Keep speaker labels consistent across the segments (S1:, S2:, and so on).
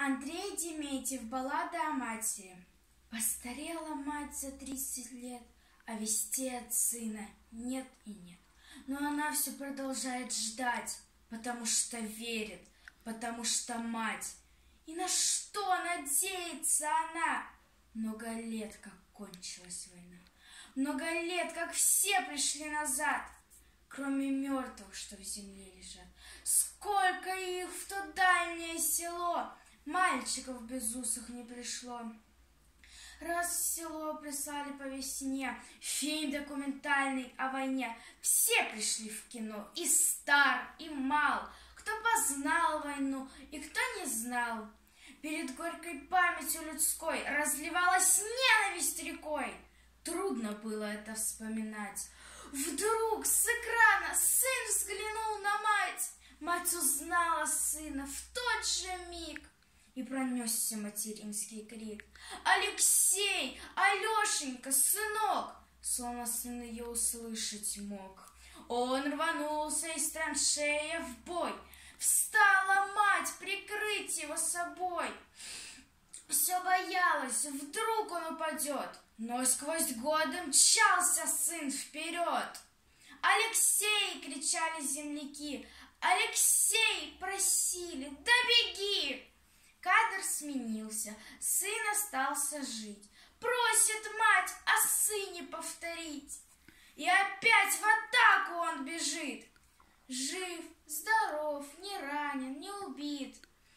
S1: Андрей Деметьев. Баллада о матери. Постарела мать за 30 лет, а вести от сына нет и нет. Но она все продолжает ждать, потому что верит, потому что мать. И на что надеется она? Много лет, как кончилась война. Много лет, как все пришли назад, кроме мертвых, что в земле лежат. Сколько их в то дальнее село, мальчиков безусых не пришло. Раз в село прислали по весне фильм документальный о войне, все пришли в кино, и стар, и мал, кто познал войну, и кто не знал. Перед горькой памятью людской разливалась ненависть рекой. Трудно было это вспоминать. Вдруг с экрана сын взглянул на мать. Мать узнала сына в тот же миг. И пронесся материнский крик: «Алексей! Алешенька, сынок!» Словно сын ее услышать мог. Он рванулся из траншея в бой. Встала мать прикрыть его собой. Все боялась, вдруг он упадет, но сквозь годы мчался сын вперед. «Алексей!» — кричали земляки. «Алексей!» — просили. «Да беги!» Кадр сменился, сын остался жить. Просит мать о сыне повторить. И опять в атаку он бежит. Жив, здоров, не ранен, не убит.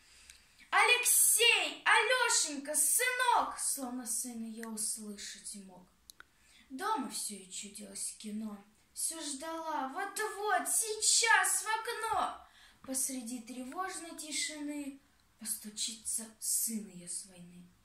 S1: «Алексей! Алешенька, сынок!» Словно сын ее услышать мог. Дома все и чудилось кино. Все ждала, вот-вот, сейчас в окно. Посреди тревожной тишины постучится сын ее с войны.